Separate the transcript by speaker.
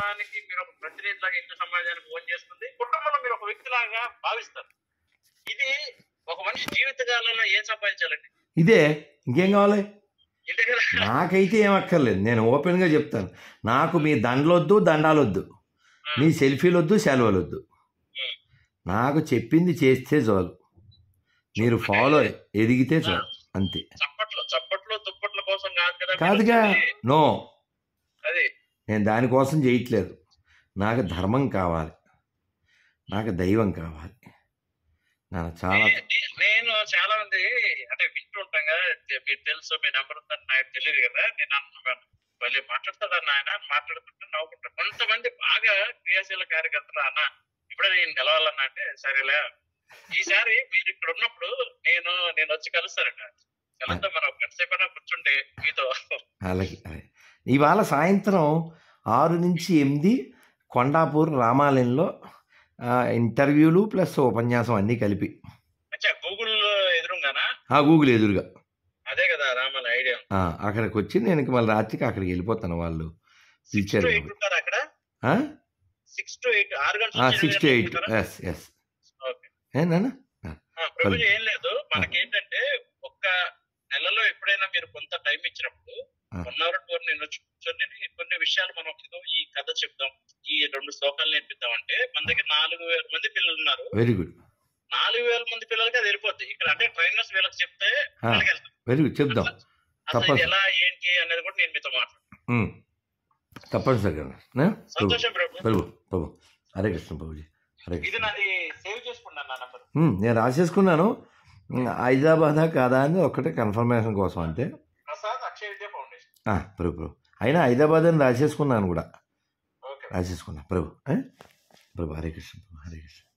Speaker 1: కుటుంబానికి మీరు ఒక ప్రతినిధిలాగా హిందూ సమాజానికి ఫోన్ చేస్తుంది, కుటుంబంలో మీరు ఒక వ్యక్తిలాగా భావిస్తారు. ఇది ఒక మనిషి జీవితకాలంలో ఏం సంపాదించాలండి?
Speaker 2: ఇదే, ఇంకేం కావాలి?
Speaker 1: ఇంతే కదా.
Speaker 2: నాకైతే ఏం అక్కర్లేదు, నేను ఓపెన్గా చెప్తాను. నాకు మీ దండలొద్దు, దండాలొద్దు, మీ సెల్ఫీలొద్దు, సెలవులొద్దు. నాకు చెప్పింది చేస్తే చాలు, మీరు ఫాలో ఎదిగితే చాలు, అంతే.
Speaker 1: చప్పట్లు దుప్పట్ల కోసం కాదు కదా.
Speaker 2: కాదుగా, నో,
Speaker 1: అది
Speaker 2: నేను దానికోసం చేయట్లేదు. నాకు ధర్మం కావాలి, నాకు దైవం కావాలి. నేను
Speaker 1: చాలా మంది అంటే వింటూ ఉంటాం కదా, మీకు తెలుసు మీ నెంబర్ ఉందని నాకు తెలియదు కదా, నేను అనుకున్నాను మళ్ళీ మాట్లాడతాడన్న ఆయన మాట్లాడుతుంటే నవ్వుకుంటాను. కొంతమంది బాగా క్రియాశీల కార్యకర్తలు, అన్న ఇప్పుడే నేను గెలవాలన్నా అంటే సరేలే, ఈసారి మీరు ఇక్కడ ఉన్నప్పుడు నేను వచ్చి కలుస్తారంట, కలుస్తా మనం గంటసేపైనా కూర్చుంటే మీతో.
Speaker 2: అలాగే. ఇవాళ సాయంత్రం 6 నుంచి 8 కొండాపూర్ రామాలయంలో ఇంటర్వ్యూలు ప్లస్ ఉపన్యాసం అన్నీ కలిపి.
Speaker 1: గూగుల్ ఎదురుగానా?
Speaker 2: గూగుల్ ఎదురుగా.
Speaker 1: అదే కదా రామాలయ ఐడియా.
Speaker 2: అక్కడికి వచ్చి నేను మళ్ళీ రాత్రికి అక్కడికి వెళ్ళిపోతాను. వాళ్ళు పిలిచారు.
Speaker 1: 6 to 8
Speaker 2: ఎస్. ఏనా
Speaker 1: ప్రభుజీ ఏం లేదు, మనకేంటంటే ఒక్క నెలలో ఎప్పుడైనా మీరు కొంత టైం ఇచ్చినప్పుడు 1 hour 2 hour నేను కూర్చొని కొన్ని విషయాలు మనం ఈ కథ చెప్దాం, ఈ 2 శ్లోకాలు నేర్పిద్దాం అంటే మన దగ్గర 4000 మంది పిల్లలు ఉన్నారు.
Speaker 2: Very good.
Speaker 1: 4000 మంది పిల్లలకి అది వెళ్ళిపోద్ది. ఇక్కడ అంటే ట్రైనర్స్ వీళ్ళకి చెప్తే
Speaker 2: వెరీ గుడ్, చెప్దాం.
Speaker 1: ఎలా ఏంటి అనేది కూడా నేను మీతో మాట్లాడతాను
Speaker 2: తప్పనిసరిగా.
Speaker 1: సంతోషం
Speaker 2: ప్రభు. హరే కృష్ణ ప్రభుజీ.
Speaker 1: ఇది నాది సేవ్ చేసుకున్నాను నా నంబర్.
Speaker 2: నేను రాసేసుకున్నాను. హైదరాబాద్ కాదా అని ఒక్కటే కన్ఫర్మేషన్ కోసం అంతే.
Speaker 1: ప్రసాద్ అక్షయ విద్యా ఫౌండేషన్.
Speaker 2: ప్రభు అయినా హైదరాబాద్ అని రాసేసుకున్నాను కూడా. రాసేసుకున్నా ప్రభు. హరే కృష్ణ.